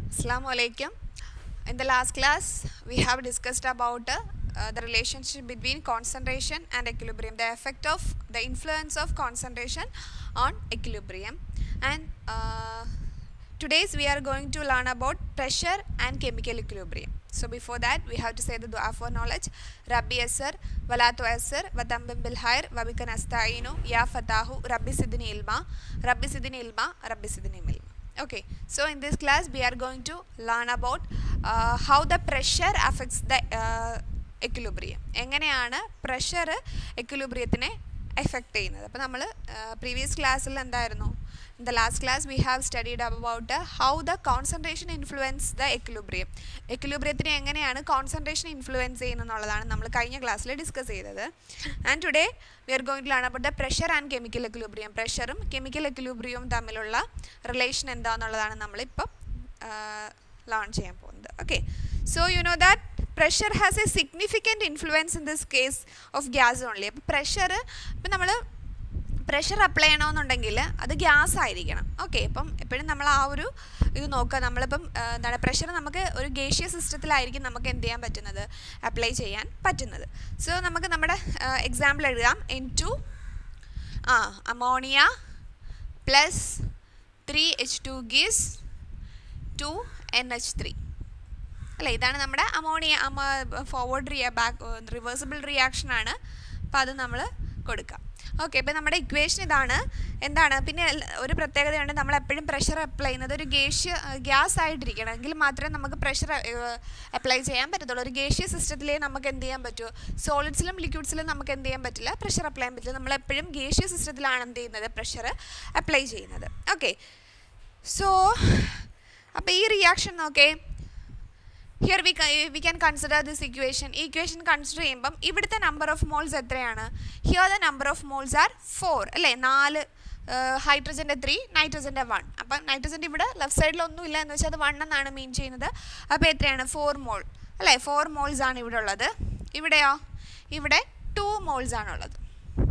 Assalamu Alaikum. In the last class, we have discussed about the relationship between concentration and equilibrium, the effect of the influence of concentration on equilibrium. And today's we are going to learn about pressure and chemical equilibrium. So before that, we have to say the dua for knowledge. Rabbi Asar, Walatu Asar, Watambim Bilhair, Wabikan Astainu, Ya Fatahu, Rabbi Sidini Ilma, Rabbi Sidini Ilma, Rabbi Sidini Ilma. Okay, so in this class we are going to learn about how the pressure affects the equilibrium. എങ്ങനെയാണ് pressure equilibriumത്തിനെ affect ചെയ്യുന്നത്? അപ്പോൾ നമ്മൾ previous classൽ എന്തായിരുന്നു? In the last class we have studied about how the concentration influence the equilibrium. Equilibriumത്തിനെ എങ്ങനെയാണ് concentration influence ചെയ്യുന്നതെന്നുള്ളതാണ് നമ്മൾ കഴിഞ്ഞ ക്ലാസ്സിൽ discuss ചെയ്തത്. And today we are going to learn about the pressure and chemical equilibrium. പ്രഷറും chemical equilibrium തമ്മിലുള്ള relation എന്താണെന്നുള്ളതാണ് നമ്മൾ ഇപ്പോൾ ലേൺ ചെയ്യാൻ പോകുന്നത്. Okay, so you know that pressure has a significant influence in this case of gas only. അപ്പോൾ pressure ഇപ്പം നമ്മൾ പ്രഷർ അപ്ലൈ ചെയ്യണമെന്നുണ്ടെങ്കിൽ അത് ഗ്യാസ് ആയിരിക്കണം. ഓക്കെ, അപ്പം എപ്പോഴും നമ്മൾ ആ ഒരു ഇത് നോക്കുക. നമ്മളിപ്പം എന്താണ് പ്രഷർ നമുക്ക് ഒരു ഗേഷ്യസ് സിസ്റ്റത്തിലായിരിക്കും നമുക്ക് എന്ത് ചെയ്യാൻ പറ്റുന്നത്, അപ്ലൈ ചെയ്യാൻ പറ്റുന്നത്. സോ നമുക്ക് നമ്മുടെ എക്സാമ്പിൾ എഴുതാം. N2 ammonia plus 3H2 gives 2NH3 അല്ലേ. ഇതാണ് നമ്മുടെ അമോണിയ ഫോർവേഡ് റിവേഴ്സിബിൾ റിയാക്ഷൻ ആണ്. അപ്പോൾ അത് നമ്മൾ കൊടുക്കാം. ഓക്കെ, ഇപ്പോൾ നമ്മുടെ ഇക്വേഷൻ ഇതാണ്. എന്താണ് പിന്നെ ഒരു പ്രത്യേകതയുണ്ട്, നമ്മൾ എപ്പോഴും പ്രഷർ അപ്ലൈ ചെയ്യുന്നത് ഒരു ഗ്യാസ് ആയിട്ടിരിക്കണം എങ്കിൽ മാത്രമേ നമുക്ക് പ്രഷർ അപ്ലൈ ചെയ്യാൻ പറ്റത്തുള്ളൂ. ഒരു ഗേഷ്യ സിസ്റ്റത്തിലേ നമുക്ക് എന്ത് ചെയ്യാൻ പറ്റുമോ, സോളിഡ്സിലും ലിക്വിഡ്സിലും നമുക്ക് എന്ത് ചെയ്യാൻ പറ്റില്ല, പ്രഷർ അപ്ലൈ ചെയ്യാൻ പറ്റില്ല. നമ്മളെപ്പോഴും ഗേഷ്യ സിസ്റ്റത്തിലാണ് എന്ത് ചെയ്യുന്നത്, പ്രഷർ അപ്ലൈ ചെയ്യുന്നത്. ഓക്കെ, സോ അപ്പോൾ ഈ റിയാക്ഷൻ നോക്കേ. Here we can consider this equation. Equation consider ചെയ്യുമ്പം ഇവിടുത്തെ നമ്പർ ഓഫ് മോൾസ് എത്രയാണ്? Here the number of moles are 4 അല്ലേ. 4 ഹൈഡ്രജൻ്റെ 3 നൈട്രജൻ്റെ 1. അപ്പം നൈട്രജൻ്റെ ഇവിടെ ലെഫ്റ്റ് സൈഡിലൊന്നും ഇല്ല എന്ന് വെച്ചാൽ അത് 1 എന്നാണ് മീൻ ചെയ്യുന്നത്. അപ്പോൾ എത്രയാണ്? 4 മോൾ അല്ലേ. 4 മോൾസ് ആണ് ഇവിടെ ഉള്ളത്. ഇവിടെയോ? ഇവിടെ 2 മോൾസ് ആണുള്ളത്.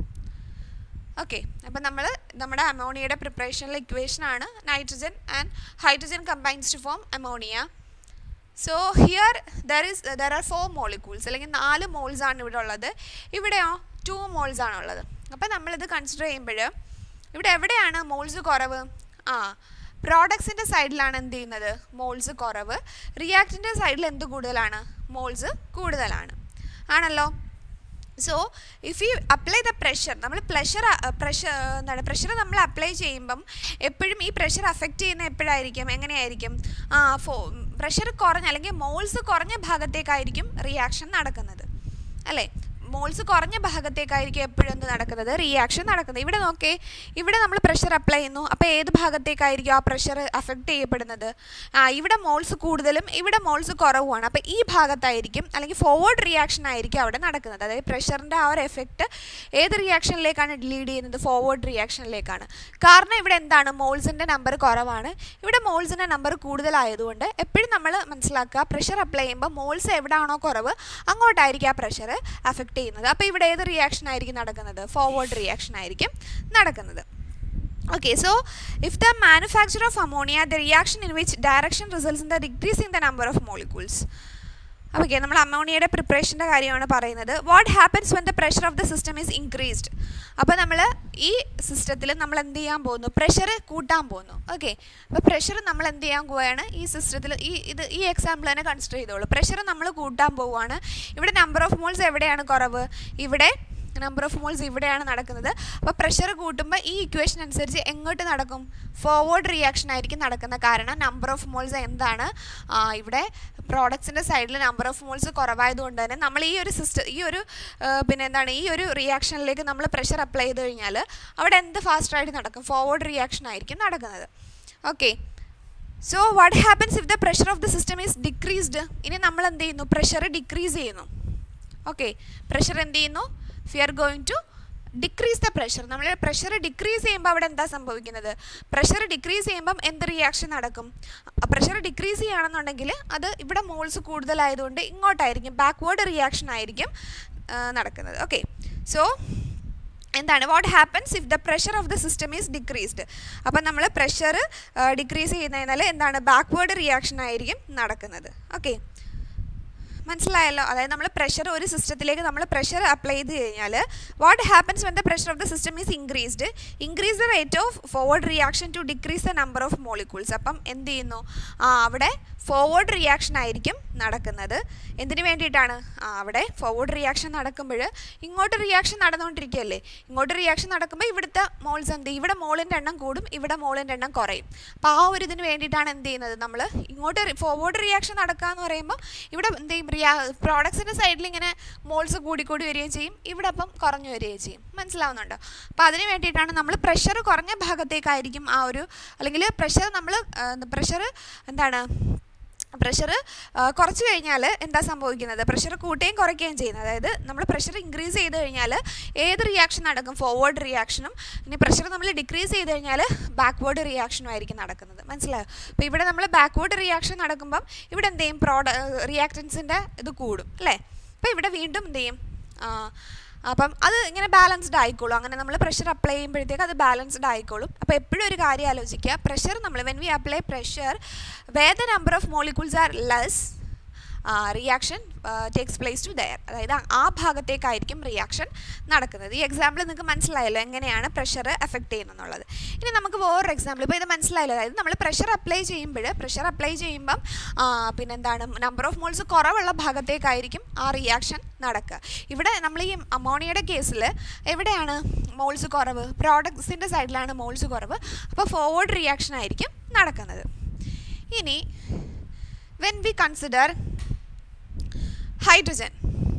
ഓക്കെ, അപ്പം നമ്മുടെ അമോണിയയുടെ പ്രിപ്പറേഷനിലെ ഇക്വേഷനാണ് nitrogen and hydrogen combines to form ammonia. So here there are 4 molecules അല്ലെങ്കിൽ 4 മോൾസ് ആണ് ഇവിടെ ഉള്ളത്. ഇവിടെയോ 2 മോൾസ് ആണുള്ളത്. അപ്പോൾ നമ്മളിത് കൺസിഡർ ചെയ്യുമ്പോൾ ഇവിടെ എവിടെയാണ് മോൾസ് കുറവ്? പ്രോഡക്ട്സിൻ്റെ സൈഡിലാണ് എന്ത് ചെയ്യുന്നത്, മോൾസ് കുറവ്. റിയാക്റ്റിൻ്റെ സൈഡിൽ എന്ത് കൂടുതലാണ്? മോൾസ് കൂടുതലാണ് ആണല്ലോ. So if you apply the pressure, നമ്മൾ പ്രഷർ നമ്മൾ അപ്ലൈ ചെയ്യുമ്പം എപ്പോഴും ഈ പ്രഷർ അഫക്റ്റ് ചെയ്യുന്ന എപ്പോഴായിരിക്കും, എങ്ങനെയായിരിക്കും? പ്രഷർ കുറഞ്ഞ അല്ലെങ്കിൽ മോൾസ് കുറഞ്ഞ ഭാഗത്തേക്കായിരിക്കും റിയാക്ഷൻ നടക്കുന്നത് അല്ലേ. മോൾസ് കുറഞ്ഞ ഭാഗത്തേക്കായിരിക്കും എപ്പോഴും എന്ത് നടക്കുന്നത്, റിയാക്ഷൻ നടക്കുന്നത്. ഇവിടെ നോക്കേ, ഇവിടെ നമ്മൾ പ്രഷർ അപ്ലൈ ചെയ്യുന്നു. അപ്പോൾ ഏത് ഭാഗത്തേക്കായിരിക്കും ആ പ്രഷർ അഫക്റ്റ് ചെയ്യപ്പെടുന്നത്? ഇവിടെ മോൾസ് കൂടുതലും ഇവിടെ മോൾസ് കുറവുമാണ്. അപ്പോൾ ഈ ഭാഗത്തായിരിക്കും അല്ലെങ്കിൽ ഫോർവേഡ് റിയാക്ഷൻ ആയിരിക്കും അവിടെ നടക്കുന്നത്. അതായത് പ്രഷറിൻ്റെ ആ ഒരു എഫക്റ്റ് ഏത് റിയാക്ഷനിലേക്കാണ് ലീഡ് ചെയ്യുന്നത്? ഫോർവേഡ് റിയാക്ഷനിലേക്കാണ്. കാരണം ഇവിടെ എന്താണ്, മോൾസിൻ്റെ നമ്പർ കുറവാണ്, ഇവിടെ മോൾസിൻ്റെ നമ്പർ കൂടുതലായതുകൊണ്ട് എപ്പോഴും നമ്മൾ മനസ്സിലാക്കുക, പ്രഷർ അപ്ലൈ ചെയ്യുമ്പോൾ മോൾസ് എവിടെയാണോ കുറവ് അങ്ങോട്ടായിരിക്കും ആ പ്രഷർ അഫക്റ്റ് ചെയ്യുന്നത്. അപ്പോൾ ഇവിടെ ഏത് റിയാക്ഷൻ ആയിരിക്കും നടക്കുന്നത്? ഫോർവേഡ് റിയാക്ഷൻ ആയിരിക്കും നടക്കുന്നത്. Okay, so if the manufacture of ammonia, the reaction in which direction results in the decreasing the number of molecules. Okay, നമ്മൾ അമോണിയയുടെ പ്രിപ്പറേഷൻ്റെ കാര്യമാണ് പറയുന്നത്. What happens when the pressure of the system is increased? അപ്പോൾ നമ്മൾ ഈ സിസ്റ്റത്തിൽ നമ്മൾ എന്ത് ചെയ്യാൻ പോകുന്നു, പ്രഷർ കൂട്ടാൻ പോകുന്നു. ഓക്കെ, അപ്പോൾ പ്രഷർ നമ്മൾ എന്ത് ചെയ്യാൻ പോവുകയാണ് ഈ സിസ്റ്റത്തിൽ. ഈ എക്സാമ്പിൾ തന്നെ കൺസിഡർ ചെയ്തോളൂ. പ്രഷർ നമ്മൾ കൂട്ടാൻ പോവുകയാണ്. ഇവിടെ നമ്പർ ഓഫ് മോൾസ് എവിടെയാണ് കുറവ്? ഇവിടെ നമ്പർ ഓഫ് മോൾസ് ഇവിടെയാണ് നടക്കുന്നത്. അപ്പോൾ പ്രഷർ കൂട്ടുമ്പോൾ ഈ ഇക്വേഷൻ അനുസരിച്ച് എങ്ങോട്ട് നടക്കും? ഫോർവേഡ് റിയാക്ഷൻ ആയിരിക്കും നടക്കുന്നത്. കാരണം നമ്പർ ഓഫ് മോൾസ് എന്താണ്, ഇവിടെ പ്രോഡക്ട്സിൻ്റെ സൈഡിൽ നമ്പർ ഓഫ് മോൾസ് കുറവായതുകൊണ്ട് തന്നെ നമ്മൾ ഈ ഒരു ഈ ഒരു റിയാക്ഷനിലേക്ക് നമ്മൾ പ്രഷർ അപ്ലൈ ചെയ്ത് കഴിഞ്ഞാൽ അവിടെ എന്ത് ഫാസ്റ്റായിട്ട് നടക്കും? ഫോർവേഡ് റിയാക്ഷൻ ആയിരിക്കും നടക്കുന്നത്. Okay, so what happens if the pressure of the system is decreased? ഇനി നമ്മൾ എന്ത് ചെയ്യുന്നു, പ്രഷർ ഡിക്രീസ് ചെയ്യുന്നു. ഓക്കെ, പ്രഷർ എന്ത് ചെയ്യുന്നു? We are going to decrease the pressure. നമ്മൾ പ്രഷർ ഡിക്രീസ് ചെയ്യുമ്പോൾ അവിടെ എന്താ സംഭവിക്കുന്നത്? പ്രഷർ ഡിക്രീസ് ചെയ്യുമ്പം എന്ത് റിയാക്ഷൻ നടക്കും? പ്രഷർ ഡിക്രീസ് ചെയ്യുകയാണെന്നുണ്ടെങ്കിൽ അത് ഇവിടെ മോൾസ് കൂടുതലായതുകൊണ്ട് ഇങ്ങോട്ടായിരിക്കും ബാക്ക്വേർഡ് റിയാക്ഷൻ ആയിരിക്കും നടക്കുന്നത്. ഓക്കെ, സോ എന്താണ് what happens if the pressure of the system is decreased. അപ്പം നമ്മൾ പ്രഷർ ഡിക്രീസ് ചെയ്യുന്നതിനാൽ എന്താണ് ബാക്ക്വേർഡ് റിയാക്ഷൻ ആയിരിക്കും നടക്കുന്നത്. ഓക്കെ, മനസ്സിലായല്ലോ. അതായത് നമ്മൾ പ്രഷർ ഒരു സിസ്റ്റത്തിലേക്ക് നമ്മൾ പ്രഷർ അപ്ലൈ ചെയ്ത് കഴിഞ്ഞാൽ what happens when the pressure of the system is increase the rate of forward reaction to decrease the number of molecules. അപ്പം എന്ത് ചെയ്യുന്നു, അവിടെ ഫോർവേഡ് റിയാക്ഷൻ ആയിരിക്കും നടക്കുന്നത്. എന്തിനു വേണ്ടിയിട്ടാണ്? അവിടെ ഫോർവേഡ് റിയാക്ഷൻ നടക്കുമ്പോൾ ഇങ്ങോട്ട് റിയാക്ഷൻ നടന്നുകൊണ്ടിരിക്കുകയല്ലേ. ഇങ്ങോട്ട് റിയാക്ഷൻ നടക്കുമ്പോൾ ഇവിടുത്തെ മോൾസ് എന്ത് ചെയ്യും, ഇവിടെ മോളിൻ്റെ എണ്ണം കൂടും, ഇവിടെ മോളിൻ്റെ എണ്ണം കുറയും. അപ്പോൾ ആ ഒരു ഇതിന് വേണ്ടിയിട്ടാണ് എന്ത് ചെയ്യുന്നത്, നമ്മൾ ഇങ്ങോട്ട് ഫോർവേഡ് റിയാക്ഷൻ നടക്കുക എന്ന് പറയുമ്പോൾ ഇവിടെ എന്ത് ചെയ്യും, പ്രോഡക്ട്സിൻ്റെ സൈഡിൽ ഇങ്ങനെ മോൾസ് കൂടിക്കൂടി വരികയും ചെയ്യും, ഇവിടെ അപ്പം കുറഞ്ഞു വരികയും ചെയ്യും. മനസ്സിലാവുന്നുണ്ടോ? അപ്പോൾ അതിന് വേണ്ടിയിട്ടാണ് നമ്മൾ പ്രഷർ കുറഞ്ഞ ഭാഗത്തേക്കായിരിക്കും ആ ഒരു, അല്ലെങ്കിൽ പ്രഷർ കുറച്ച് കഴിഞ്ഞാൽ എന്താ സംഭവിക്കുന്നത്, പ്രഷർ കൂട്ടുകയും കുറയ്ക്കുകയും ചെയ്യുന്നത്. അതായത് നമ്മൾ പ്രഷർ ഇൻക്രീസ് ചെയ്ത് കഴിഞ്ഞാൽ ഏത് റിയാക്ഷൻ നടക്കും, ഫോർവേഡ് റിയാക്ഷനും. ഇനി പ്രഷർ നമ്മൾ ഡിക്രീസ് ചെയ്ത് കഴിഞ്ഞാൽ ബാക്ക്വേർഡ് റിയാക്ഷനും ആയിരിക്കും നടക്കുന്നത്. മനസ്സിലായോ? അപ്പോൾ ഇവിടെ നമ്മൾ ബാക്ക്വേർഡ് റിയാക്ഷൻ നടക്കുമ്പം ഇവിടെ എന്ത് ചെയ്യും, റിയാക്റ്റൻസിൻ്റെ ഇത് കൂടും അല്ലേ. അപ്പോൾ ഇവിടെ വീണ്ടും എന്ത് ചെയ്യും, അപ്പം അത് ഇങ്ങനെ ബാലൻസ്ഡ് ആയിക്കോളും. അങ്ങനെ നമ്മൾ പ്രഷർ അപ്ലൈ ചെയ്യുമ്പോഴത്തേക്ക് അത് ബാലൻസ്ഡ് ആയിക്കോളും. അപ്പോൾ എപ്പോഴും ഒരു കാര്യം ആലോചിക്കുക, പ്രഷർ നമ്മൾ when we apply pressure where the number of molecules are less reaction takes place to there. അതായത് ആ ഭാഗത്തേക്കായിരിക്കും റിയാക്ഷൻ നടക്കുന്നത്. ഈ എക്സാമ്പിൾ നിങ്ങൾക്ക് മനസ്സിലായല്ലോ എങ്ങനെയാണ് പ്രഷർ എഫക്റ്റ് ചെയ്യുന്നതെന്നുള്ളത്. ഇനി നമുക്ക് വേറൊരു എക്സാമ്പിൾ, ഇപ്പോൾ ഇത് മനസ്സിലായല്ലോ. അതായത് നമ്മൾ പ്രഷർ അപ്ലൈ ചെയ്യുമ്പം പിന്നെന്താണ്, നമ്പർ ഓഫ് മോൾസ് കുറവുള്ള ഭാഗത്തേക്കായിരിക്കും ആ റിയാക്ഷൻ നടക്കുക. ഇവിടെ നമ്മൾ ഈ അമോണിയയുടെ കേസിൽ എവിടെയാണ് മോൾസ് കുറവ്, പ്രോഡക്ട്സിൻ്റെ സൈഡിലാണ് മോൾസ് കുറവ്. അപ്പോൾ ഫോർവേഡ് റിയാക്ഷൻ ആയിരിക്കും നടക്കുന്നത്. ഇനി when we consider hydrogen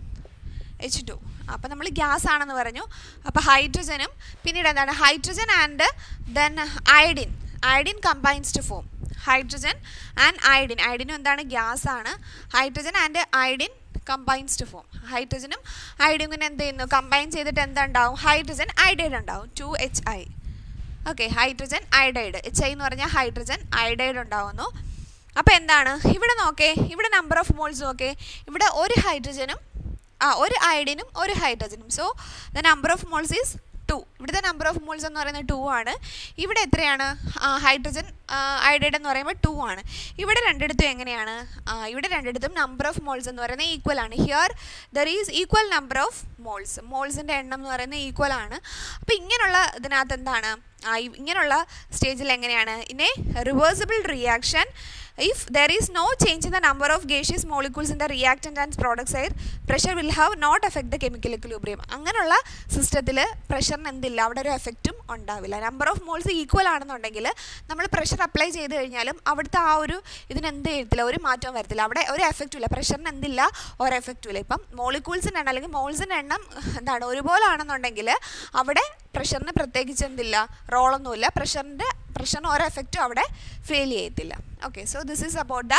H2, അപ്പോൾ നമ്മൾ ഗ്യാസ് ആണെന്ന് പറഞ്ഞു. അപ്പോൾ ഹൈഡ്രജനും പിന്നീട് എന്താണ്, hydrogen and then iodine combines to form hydrogen and അയഡിനും എന്താണ്, ഗ്യാസ് ആണ്. Hydrogen and iodine combines to form, ഹൈഡ്രജനും അയഡിനും എന്ത് ചെയ്യുന്നു, കമ്പൈൻ ചെയ്തിട്ട് എന്താണ്ടാവും, ഹൈഡ്രജൻ അയഡൈഡ് ഉണ്ടാവും, 2HI. Okay, hydrogen iodide, HI എന്ന് പറഞ്ഞാൽ ഹൈഡ്രജൻ അയഡൈഡ് ഉണ്ടാവുന്നു. അപ്പോൾ എന്താണ്, ഇവിടെ നോക്കേ, ഇവിടെ നമ്പർ ഓഫ് മോൾസ് നോക്കേ, ഇവിടെ ഒരു ഹൈഡ്രജനും ഒരു അയഡിനും ഒരു ഹൈഡ്രജനും. So the number of moles is 2. ഇവിടുത്തെ നമ്പർ ഓഫ് മോൾസ് എന്ന് പറയുന്നത് 2 ആണ്. ഇവിടെ എത്രയാണ്, ഹൈഡ്രജൻ അയഡൈഡ് എന്ന് പറയുമ്പോൾ 2 ആണ്. ഇവിടെ രണ്ടിടത്തും എങ്ങനെയാണ്, ഇവിടെ രണ്ടിടത്തും നമ്പർ ഓഫ് മോൾസ് എന്ന് പറയുന്നത് ഈക്വൽ ആണ്. Here there is equal number of മോൾസിൻ്റെ എണ്ണം എന്ന് പറയുന്നത് ഈക്വൽ ആണ്. അപ്പോൾ ഇങ്ങനെയുള്ള ഇതിനകത്ത് എന്താണ്, ഇങ്ങനെയുള്ള സ്റ്റേജിൽ എങ്ങനെയാണ്, in a reversible reaction if there is no change in the number of gaseous molecules in the reactant and product side, pressure will have not affect the chemical equilibrium. അങ്ങനെയുള്ള സിസ്റ്റത്തിൽ പ്രഷറിന് എന്തില്ല, അവിടെ ഒരു എഫക്റ്റും ഉണ്ടാവില്ല. നമ്പർ ഓഫ് മോൾസ് ഈക്വൽ ആണെന്നുണ്ടെങ്കിൽ നമ്മൾ pressure apply ചെയ്ത് കഴിഞ്ഞാലും അവിടുത്തെ ആ ഒരു ഇതിനെന്ത് ചെയ്യത്തില്ല, ഒരു മാറ്റവും വരത്തില്ല, അവിടെ ഒരു എഫക്റ്റും ഇല്ല, പ്രഷറിന് എന്തില്ല, ഒരു എഫക്റ്റും ഇല്ല. ഇപ്പം മോളിക്യൂൾസിൻ്റെ എണ്ണം അല്ലെങ്കിൽ മോൾസിൻ്റെ എണ്ണം എന്താണ് ഒരുപോലെ ആണെന്നുണ്ടെങ്കിൽ അവിടെ പ്രഷറിന് പ്രത്യേകിച്ച് എന്തില്ല, റോളൊന്നുമില്ല, പ്രഷറിന് ഒരു എഫക്റ്റും അവിടെ ഫീൽ ചെയ്യത്തില്ല. Okay, so this is about the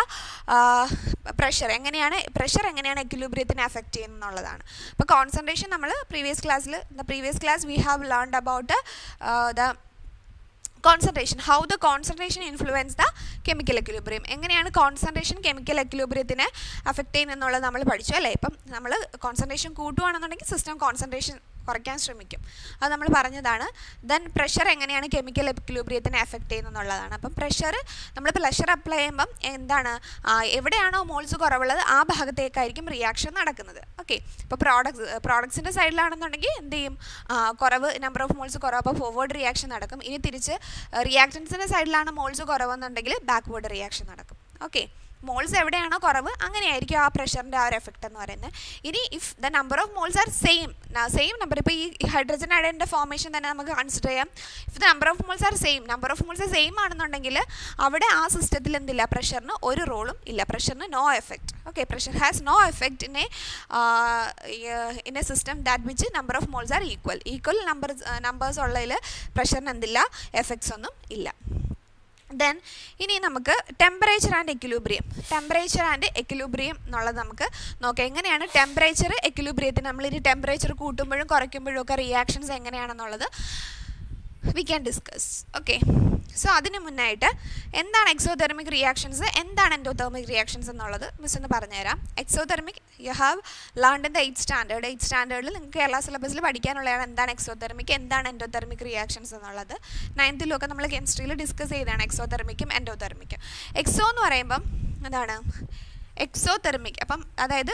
pressure എങ്ങനെയാണ് എക്വിലിബ്രിയത്തിനെ എഫക്റ്റ് ചെയ്യുന്നതെന്നുള്ളതാണ്. അപ്പോൾ കോൺസെൻട്രേഷൻ നമ്മൾ previous class we have learned about the concentration, how the concentration influence the chemical equilibrium. എങ്ങനെയാണ് കോൺസെൻട്രേഷൻ കെമിക്കൽ എക്വിലിബ്രിയത്തിനെ അഫക്റ്റ് ചെയ്യുന്നതെന്നുള്ളത് നമ്മൾ പഠിച്ചു അല്ലേ. ഇപ്പം നമ്മൾ കോൺസെൻട്രേഷൻ കൂട്ടുകയാണെന്നുണ്ടെങ്കിൽ സിസ്റ്റം കോൺസെൻട്രേഷൻ കുറയ്ക്കാൻ ശ്രമിക്കും, അത് നമ്മൾ പറഞ്ഞതാണ്. ദെൻ പ്രഷർ എങ്ങനെയാണ് കെമിക്കൽ എക്വിലിബ്രിയത്തിനെ എഫക്റ്റ് ചെയ്യുന്നതെന്നുള്ളതാണ്. അപ്പം നമ്മൾ പ്രഷർ അപ്ലൈ ചെയ്യുമ്പം എന്താണ്, എവിടെയാണോ മോൾസ് കുറവുള്ളത് ആ ഭാഗത്തേക്കായിരിക്കും റിയാക്ഷൻ നടക്കുന്നത്. ഓക്കെ, ഇപ്പോൾ പ്രോഡക്ട്സിൻ്റെ സൈഡിലാണെന്നുണ്ടെങ്കിൽ എന്ത് ചെയ്യും, കുറവ് നമ്പർ ഓഫ് മോൾസ് കുറവ്, അപ്പോൾ ഫോർവേഡ് റിയാക്ഷൻ നടക്കും. ഇനി തിരിച്ച് റിയാക്റ്റൻസിൻ്റെ സൈഡിലാണ് മോൾസ് കുറവെന്നുണ്ടെങ്കിൽ ബാക്ക്വേർഡ് റിയാക്ഷൻ നടക്കും. ഓക്കെ, മോൾസ് എവിടെയാണോ കുറവ് അങ്ങനെയായിരിക്കും ആ പ്രഷറിൻ്റെ ആ ഒരു എഫക്റ്റ് എന്ന് പറയുന്നത്. ഇനി if the number of moles are same number, ഇപ്പോൾ ഈ ഹൈഡ്രജൻ അയഡിൻ്റെ ഫോർമേഷൻ തന്നെ നമുക്ക് കൺസിഡർ ചെയ്യാം. If the number of moles are same ആണെന്നുണ്ടെങ്കിൽ അവിടെ ആ സിസ്റ്റത്തിൽ എന്തില്ല, പ്രഷറിന് ഒരു റോളും ഇല്ല, പ്രഷറിന് no effect. Okay, pressure has no effect in a system that which number of moles are equal numbers ഉള്ളതിൽ പ്രഷറിന് എന്തില്ല, എഫക്ട്സ് ഒന്നും ഇല്ല. ദെൻ ഇനി നമുക്ക് ടെമ്പറേച്ചർ ആൻഡ് എക്വിലിബ്രിയം എന്നുള്ളത് നമുക്ക് നോക്കാം. എങ്ങനെയാണ് ടെമ്പറേച്ചർ എക്വിലിബ്രിയത്തിന്, നമ്മളിനി ടെമ്പറേച്ചർ കൂട്ടുമ്പോഴും കുറയ്ക്കുമ്പോഴും ഒക്കെ റിയാക്ഷൻസ് എങ്ങനെയാണെന്നുള്ളത് we can discuss. Okay, so അതിന് മുന്നായിട്ട് എന്താണ് എക്സോതെർമിക് റിയാക്ഷൻസ്, എന്താണ് എൻഡോതെർമിക് റിയാക്ഷൻസ് എന്നുള്ളത് മിസ് ഒന്ന് പറഞ്ഞുതരാം. Exothermic you have learned in the 8th standard. 8th സ്റ്റാൻഡേർഡിൽ നിങ്ങൾക്ക് കേരള സിലബസിൽ പഠിക്കാനുള്ളതാണ് എന്താണ് എക്സോതെർമിക്, എന്താണ് എൻഡോതെർമിക് റിയാക്ഷൻസ് എന്നുള്ളത്. 9th ഒക്കെ നമ്മൾ കെമിസ്ട്രിയിൽ ഡിസ്കസ് ചെയ്തതാണ് എക്സോതെർമിക്കും എൻഡോതെർമിക്കും. എക്സോ എന്ന് പറയുമ്പം എന്താണ് എക്സോതെർമിക്, അപ്പം അതായത്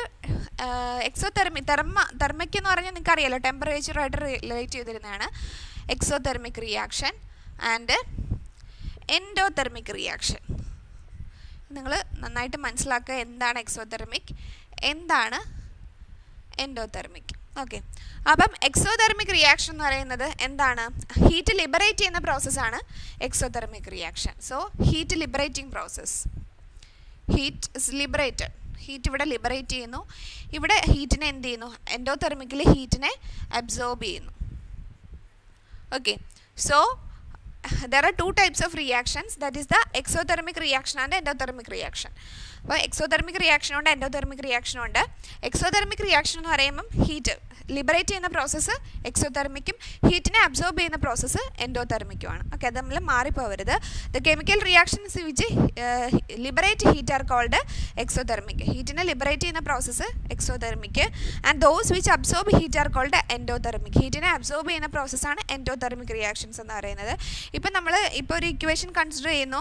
തെർമിക് എന്ന് പറഞ്ഞാൽ നിങ്ങൾക്ക് അറിയാലോ ടെമ്പറേച്ചറുമായിട്ട് റിലേറ്റ് ചെയ്തിരുന്നതാണ് exothermic reaction and endothermic reaction. നിങ്ങൾ നന്നായിട്ട് മനസ്സിലാക്കുക എന്താണ് എക്സോതെർമിക്, എന്താണ് എൻഡോതെർമിക്. ഓക്കെ, അപ്പം എക്സോതെർമിക് റിയാക്ഷൻ എന്ന് പറയുന്നത് എന്താണ്, ഹീറ്റ് ലിബറേറ്റ് ചെയ്യുന്ന പ്രോസസ്സാണ് exothermic reaction. So heat liberating process, heat is liberated, heat ഇവിടെ ലിബറേറ്റ് ചെയ്യുന്നു. ഇവിടെ ഹീറ്റിനെ എന്ത് ചെയ്യുന്നു, എൻഡോതെർമിക്കിൽ ഹീറ്റിനെ അബ്സോർബ് ചെയ്യുന്നു. Okay, so there are two types of reactions, that is the exothermic reaction and endothermic reaction. അപ്പോൾ എക്സോതെർമിക് റിയാക്ഷൻ ഉണ്ട്, എൻഡോതെർമിക് റിയാക്ഷൻ ഉണ്ട്. എക്സോതെർമിക് റിയാക്ഷൻ എന്ന് പറയുമ്പം ഹീറ്റ് ലിബറേറ്റ് ചെയ്യുന്ന പ്രോസസ്സ് എക്സോതെർമിക്കും ഹീറ്റിനെ അബ്സോർബ് ചെയ്യുന്ന പ്രോസസ്സ് എൻഡോതെർമിക്കുമാണ്. ഓക്കെ, അത് നമ്മൾ മാറിപ്പോവരുത്. The chemical reactions which liberate heat are called exothermic. ഹീറ്റിനെ ലിബറേറ്റ് ചെയ്യുന്ന process exothermic. And those which absorb heat are called endothermic. ഹീറ്റിനെ അബ്സോർബ് ചെയ്യുന്ന പ്രോസസ്സാണ് എൻഡോതെർമിക് റിയാക്ഷൻസ് എന്ന് പറയുന്നത്. ഇപ്പം നമ്മൾ ഇപ്പോൾ ഒരു ഇക്വേഷൻ കൺസിഡർ ചെയ്യുന്നു.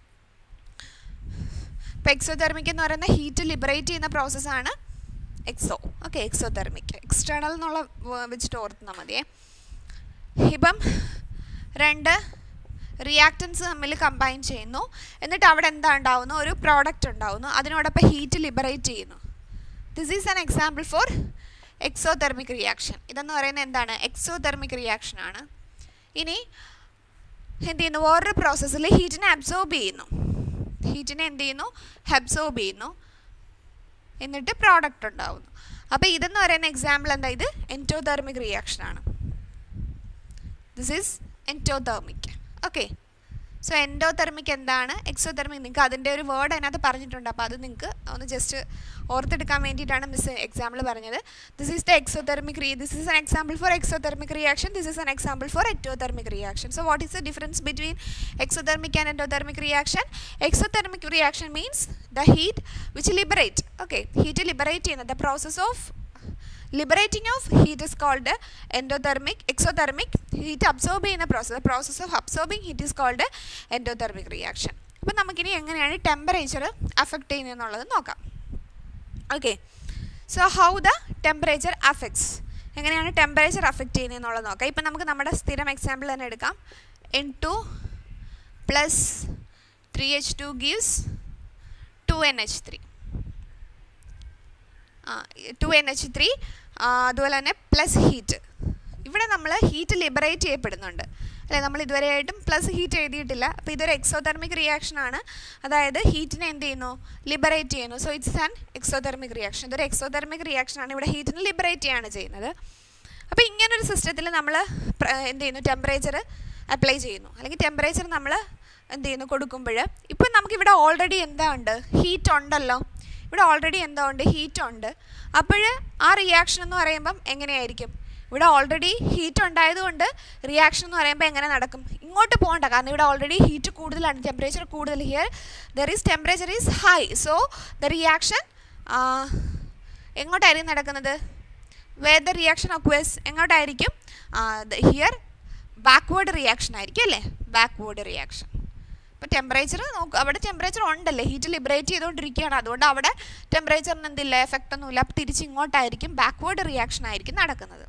ഇപ്പോൾ എക്സോതെർമിക് എന്ന് പറയുന്ന ഹീറ്റ് ലിബറേറ്റ് ചെയ്യുന്ന പ്രോസസ്സാണ് എക്സോ. ഓക്കെ, എക്സോതെർമിക് എക്സ്റ്റേണൽ എന്നുള്ള വെച്ചിട്ട് ഓർത്താൽ മതിയേ. ഇപ്പം രണ്ട് റിയാക്റ്റൻസ് തമ്മിൽ കമ്പൈൻ ചെയ്യുന്നു, എന്നിട്ട് അവിടെ എന്താ ഉണ്ടാവുന്നു, ഒരു പ്രോഡക്റ്റ് ഉണ്ടാവുന്നു, അതിനോടൊപ്പം ഹീറ്റ് ലിബറേറ്റ് ചെയ്യുന്നു. This is an example for exothermic reaction. ഇതെന്ന് പറയുന്നത് എന്താണ്, എക്സോതെർമിക് റിയാക്ഷൻ ആണ്. ഇനി എന്ത് ചെയ്യുന്നു, വേറൊരു പ്രോസസ്സിൽ ഹീറ്റിനെ അബ്സോർബ് ചെയ്യുന്നു, ഹീറ്റിനെ എന്ത് ചെയ്യുന്നു, അബ്സോർബ് ചെയ്യുന്നു, എന്നിട്ട് പ്രോഡക്റ്റ് ഉണ്ടാവുന്നു. അപ്പോൾ ഇതെന്ന് പറയുന്ന എക്സാമ്പിൾ എന്താ, ഇത് എൻഡോതെർമിക് റിയാക്ഷൻ ആണ്. This is endothermic. Okay, so endothermic എന്താണ്, എക്സോതെർമിക് നിങ്ങൾക്ക് അതിൻ്റെ ഒരു വേർഡ് അതിനകത്ത് പറഞ്ഞിട്ടുണ്ട്. അപ്പോൾ അത് നിങ്ങൾക്ക് ഒന്ന് ജസ്റ്റ് ഓർത്തെടുക്കാൻ വേണ്ടിയിട്ടാണ് മിസ് എക്സാമ്പിൾ പറഞ്ഞത്. This is the exothermic this is an example for exothermic reaction, this is an example for endothermic reaction. So what is the difference between exothermic and endothermic reaction? Exothermic reaction means the heat which liberate. Okay, heat liberate ചെയ്യുന്നത്, the process of liberating of heat is called endothermic. Exothermic heat absorb ചെയ്യുന്ന process, the process of absorbing heat is called endothermic reaction. അപ്പോൾ നമുക്കിനി എങ്ങനെയാണ് temperature affect ചെയ്യുന്നതെന്നുള്ളത് നോക്കാം. Okay, so how the temperature affects, എങ്ങനെയാണ് temperature affect ചെയ്യുന്നതെന്നുള്ളത് നോക്കാം. ഇപ്പം നമുക്ക് നമ്മുടെ സ്ഥിരം എക്സാമ്പിൾ തന്നെ എടുക്കാം. N2 plus 3H2 gives 2NH3. 2NH3 അതുപോലെ തന്നെ പ്ലസ് ഹീറ്റ്. ഇവിടെ നമ്മൾ ഹീറ്റ് ലിബറേറ്റ് ചെയ്യപ്പെടുന്നുണ്ട് അല്ലേ, നമ്മൾ ഇതുവരെയായിട്ടും പ്ലസ് ഹീറ്റ് എഴുതിയിട്ടില്ല. അപ്പോൾ ഇതൊരു എക്സോതെർമിക് റിയാക്ഷൻ ആണ്, അതായത് ഹീറ്റിനെ എന്ത് ചെയ്യുന്നു, ലിബറേറ്റ് ചെയ്യുന്നു. So it's an exothermic reaction. ഇതൊരു എക്സോതെർമിക് റിയാക്ഷൻ ആണ്, ഇവിടെ ഹീറ്റിനെ ലിബറേറ്റ് ചെയ്യാണ് ചെയ്യുന്നത്. അപ്പോൾ ഇങ്ങനൊരു സിസ്റ്റത്തിൽ നമ്മൾ എന്ത് ചെയ്യുന്നു, ടെമ്പറേച്ചർ അപ്ലൈ ചെയ്യുന്നു, അല്ലെങ്കിൽ ടെമ്പറേച്ചർ നമ്മൾ എന്ത് ചെയ്യുന്നു, കൊടുക്കുമ്പോൾ ഇപ്പം നമുക്കിവിടെ ഓൾറെഡി എന്താ ഉണ്ട്, ഹീറ്റ് ഉണ്ടല്ലോ, ഇവിടെ ഓൾറെഡി എന്താ ഉണ്ട്, ഹീറ്റ് ഉണ്ട്. അപ്പോൾ ആ റിയാക്ഷൻ എന്ന് പറയുമ്പം എങ്ങനെയായിരിക്കും, ഇവിടെ ഓൾറെഡി ഹീറ്റ് ഉണ്ടായതുകൊണ്ട് റിയാക്ഷൻ എന്ന് പറയുമ്പോൾ എങ്ങനെ നടക്കും, ഇങ്ങോട്ട് പോകണ്ട, കാരണം ഇവിടെ ഓൾറെഡി ഹീറ്റ് കൂടുതലാണ്, ടെമ്പറേച്ചർ കൂടുതൽ. Here there is temperature is high, so the reaction എങ്ങോട്ടായിരിക്കും നടക്കുന്നത്, വേർ ദ റിയാക്ഷൻ ഒക്വേഴ്സ് എങ്ങോട്ടായിരിക്കും, ഹിയർ ബാക്ക്വേർഡ് റിയാക്ഷൻ ആയിരിക്കും അല്ലേ, ബാക്ക്വേർഡ് റിയാക്ഷൻ. അപ്പോൾ ടെമ്പറേച്ചർ നോക്കുക, അവിടെ ടെമ്പറേച്ചർ ഉണ്ടല്ലേ, ഹീറ്റ് ലിബറേറ്റ് ചെയ്തുകൊണ്ടിരിക്കുകയാണ്, അതുകൊണ്ട് അവിടെ ടെമ്പറേച്ചറിന് എന്തില്ല, എഫക്റ്റ് ഒന്നുമില്ല. അപ്പോൾ തിരിച്ച് ഇങ്ങോട്ടായിരിക്കും ബാക്ക്വേർഡ് റിയാക്ഷൻ ആയിരിക്കും നടക്കുന്നത്.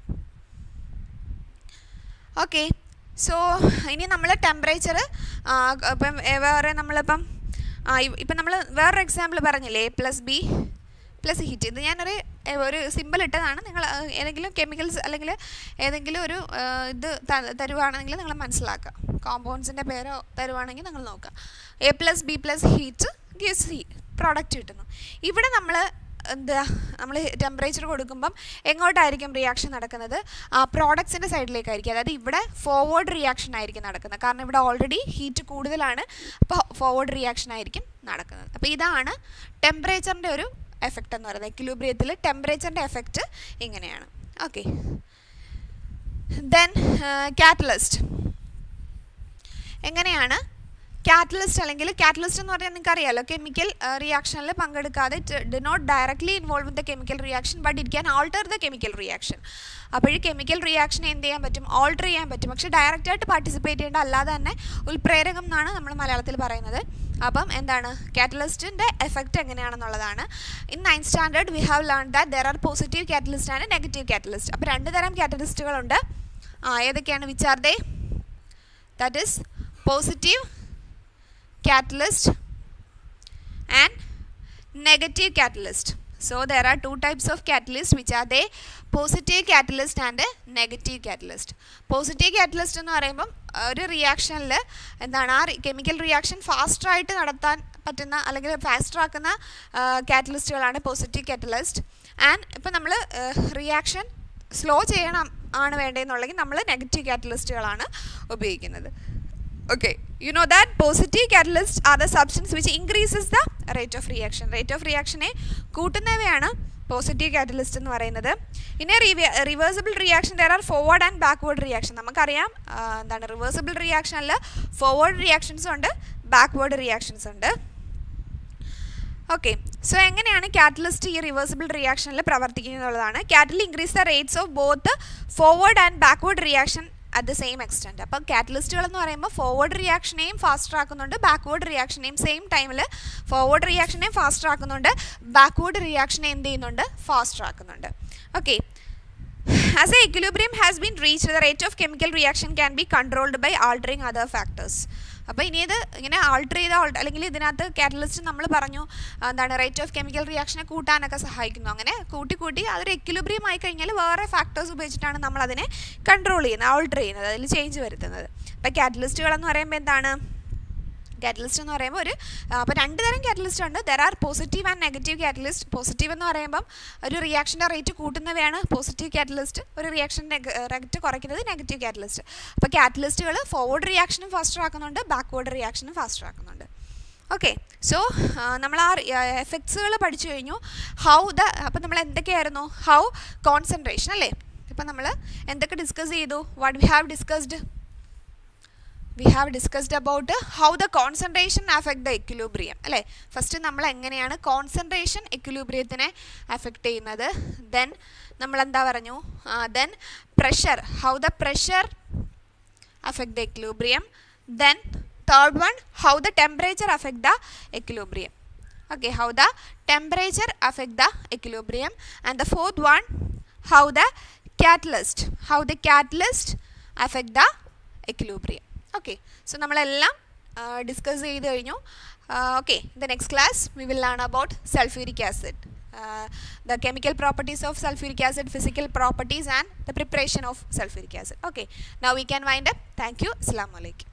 ഓക്കെ, സോ ഇനി നമ്മൾ ടെമ്പറേച്ചർ ഇപ്പം വേറെ നമ്മളിപ്പം ഇപ്പം നമ്മൾ വേറൊരു എക്സാമ്പിൾ പറഞ്ഞില്ലേ, A+B പ്ലസ് ഹീറ്റ്. ഇത് ഞാനൊരു സിമ്പിൾ ഇട്ടതാണ്, നിങ്ങൾ ഏതെങ്കിലും കെമിക്കൽസ് അല്ലെങ്കിൽ ഏതെങ്കിലും ഒരു ഇത് തരുവാണെങ്കിൽ നിങ്ങൾ മനസ്സിലാക്കുക, കോമ്പൗണ്ട്സിൻ്റെ പേരോ തരുവാണെങ്കിൽ നിങ്ങൾ നോക്കുക. A+B+ ഹീറ്റ് ഗിവ്സ് പ്രോഡക്റ്റ് കിട്ടുന്നു. ഇവിടെ നമ്മൾ എന്താ, നമ്മൾ ടെമ്പറേച്ചർ കൊടുക്കുമ്പം എങ്ങോട്ടായിരിക്കും റിയാക്ഷൻ നടക്കുന്നത്, പ്രോഡക്ട്സിൻ്റെ സൈഡിലേക്കായിരിക്കും, അതായത് ഇവിടെ ഫോർവേഡ് റിയാക്ഷൻ ആയിരിക്കും നടക്കുന്നത്, കാരണം ഇവിടെ ഓൾറെഡി ഹീറ്റ് കൂടുതലാണ്, അപ്പോൾ ഫോർവേഡ് റിയാക്ഷൻ ആയിരിക്കും നടക്കുന്നത്. അപ്പോൾ ഇതാണ് ടെമ്പറേച്ചറിൻ്റെ ഒരു എഫക്റ്റ് എന്ന് പറയുന്നത്. എക്വിലിബ്രിയത്തിൽ ടെമ്പറേച്ചറിൻ്റെ എഫക്റ്റ് ഇങ്ങനെയാണ്. Okay, then catalyst. എങ്ങനെയാണ് catalyst അല്ലെങ്കിൽ catalyst എന്ന് പറഞ്ഞാൽ നിങ്ങൾക്ക് അറിയാലോ chemical reactionൽ പങ്കെടുക്കാതെ do not directly involve in the chemical reaction but it can alter the chemical reaction. അപ്പോൾ ഈ chemical reaction എന്ത് ചെയ്യാൻ പറ്റും alter ചെയ്യാൻ പറ്റും പക്ഷേ ഡയറക്റ്റ് ആയിട്ട് പാർട്ടിസിപ്പേറ്റ് ചെയ്യേണ്ട അല്ലാതെ തന്നെ ഉൽപ്രേരകം എന്നാണ് നമ്മൾ മലയാളത്തിൽ പറയുന്നത്. അപ്പം എന്താണ് കാറ്റലിസ്റ്റിൻ്റെ എഫക്റ്റ് എങ്ങനെയാണെന്നുള്ളതാണ്. In 9th standard we have learn that there are positive catalyst and negative catalyst. അപ്പോൾ രണ്ട് തരം കാറ്റലിസ്റ്റുകളുണ്ട്. ഏതൊക്കെയാണ്? Which are they? That is positive catalyst and negative catalyst. So there are two types of catalyst, which are they? Positive catalyst and negative catalyst. Positive catalyst എന്ന് പറയുമ്പം ഒരു റിയാക്ഷനിൽ എന്താണ് ആ കെമിക്കൽ റിയാക്ഷൻ ഫാസ്റ്റർ ആയിട്ട് നടത്താൻ പറ്റുന്ന അല്ലെങ്കിൽ ഫാസ്റ്റർ ആക്കുന്ന കാറ്റലിസ്റ്റുകളാണ് പോസിറ്റീവ് കാറ്റലിസ്റ്റ്. ആൻഡ് ഇപ്പം നമ്മൾ റിയാക്ഷൻ സ്ലോ ചെയ്യണം ആണ് വേണ്ടതെന്നുണ്ടെങ്കിൽ നമ്മൾ നെഗറ്റീവ് കാറ്റലിസ്റ്റുകളാണ് ഉപയോഗിക്കുന്നത്. Okay, you know that positive catalysts are the substance which increases the rate of reaction. Rate of reaction കൂട്ടുന്നവയാണ് പോസിറ്റീവ് കാറ്റലിസ്റ്റ് എന്ന് പറയുന്നത്. ഇനി reversible reaction there are forward and backward reaction. നമുക്കറിയാം എന്താണ് റിവേഴ്സിബിൾ റിയാക്ഷനിൽ ഫോർവേഡ് റിയാക്ഷൻസ് ഉണ്ട്, backward reactions ഉണ്ട്. Okay, so എങ്ങനെയാണ് കാറ്റലിസ്റ്റ് ഈ റിവേഴ്സിബിൾ റിയാക്ഷനിൽ പ്രവർത്തിക്കുന്നത് എന്നുള്ളതാണ്. Catalyst increase the rates of both forward and backward reaction at the same extent. അപ്പോൾ കാറ്റലിസ്റ്റുകൾ എന്ന് പറയുമ്പോൾ ഫോർവേഡ് റിയാക്ഷനെയും ഫാസ്റ്റർ ആക്കുന്നുണ്ട്, ബാക്ക്വേർഡ് റിയാക്ഷനെയും സെയിം ടൈമിൽ ഫോർവേഡ് റിയാക്ഷനെയും ഫാസ്റ്റർ ആക്കുന്നുണ്ട്, ബാക്ക്വേർഡ് റിയാക്ഷനെ എന്ത് ചെയ്യുന്നുണ്ട്? ഫാസ്റ്റർ ആക്കുന്നുണ്ട്. Okay, as a equilibrium has been reached, the rate of chemical reaction can be controlled by altering other factors. അപ്പോൾ ഇനി ഇത് ഇങ്ങനെ ആൾട്ടർ ചെയ്ത അല്ലെങ്കിൽ ഇതിനകത്ത് കാറ്റലിസ്റ്റ് നമ്മൾ പറഞ്ഞു എന്താണ് റേറ്റ് ഓഫ് കെമിക്കൽ റിയാക്ഷനെ കൂട്ടാനൊക്കെ സഹായിക്കുന്നു. അങ്ങനെ കൂട്ടി അതൊരു എക്വിലിബ്രിയം ആയി കഴിഞ്ഞാൽ വേറെ ഫാക്ടേഴ്സ് ഉപയോഗിച്ചിട്ടാണ് നമ്മൾ അതിനെ കൺട്രോൾ ചെയ്യുന്നത്, ആൾട്ടർ ചെയ്യുന്നത്, അതിൽ ചേഞ്ച് വരുത്തുന്നത്. അപ്പോൾ കാറ്റലിസ്റ്റുകളെന്ന് പറയുമ്പോൾ എന്താണ്? കാറ്റലിസ്റ്റ് എന്ന് പറയുമ്പോൾ ഒരു അപ്പോൾ രണ്ട് തരം കാറ്റലിസ്റ്റ് ഉണ്ട്. There are positive and negative catalyst. Positive എന്ന് പറയുമ്പം ഒരു റിയാക്ഷൻ്റെ റേറ്റ് കൂട്ടുന്നവയാണ് പോസിറ്റീവ് കാറ്റലിസ്റ്റ്, ഒരു റിയാക്ഷൻ്റെ റേറ്റ് കുറയ്ക്കുന്നത് നെഗറ്റീവ് കാറ്റലിസ്റ്റ്. അപ്പോൾ കാറ്റലിസ്റ്റുകൾ ഫോർവേഡ് റിയാക്ഷനും ഫാസ്റ്റർ ആക്കുന്നുണ്ട്, ബാക്ക്വേർഡ് റിയാക്ഷനും ഫാസ്റ്റർ ആക്കുന്നുണ്ട്. ഓക്കെ, സോ നമ്മൾ ആ എഫക്ട്സുകൾ പഠിച്ചു കഴിഞ്ഞു. അപ്പോൾ നമ്മൾ എന്തൊക്കെയായിരുന്നു? ഹൗ കോൺസെൻട്രേഷൻ അല്ലേ? ഇപ്പം നമ്മൾ എന്തൊക്കെ ഡിസ്കസ് ചെയ്തു? What we have discussed? We have discussed about how the concentration affect the equilibrium അല്ലേ. ഫസ്റ്റ് നമ്മൾ എങ്ങനെയാണ് കോൺസെൻട്രേഷൻ എക്വിലിബ്രിയത്തിനെ അഫക്റ്റ് ചെയ്യുന്നത്. ദെൻ നമ്മൾ എന്താ പറഞ്ഞു? Then pressure, how the pressure affect the equilibrium. Then third one, how the temperature affect the equilibrium. Okay, how the temperature affect the equilibrium. And the fourth one, how the catalyst affect the equilibrium. Okay, so നമ്മളെല്ലാം discuss ചെയ്ത് കഴിഞ്ഞു. Okay, in the next class we will learn about sulfuric acid, the chemical properties of sulfuric acid, physical properties and the preparation of sulfuric acid. Okay, now we can wind up. Thank you. Assalamu Alaikum.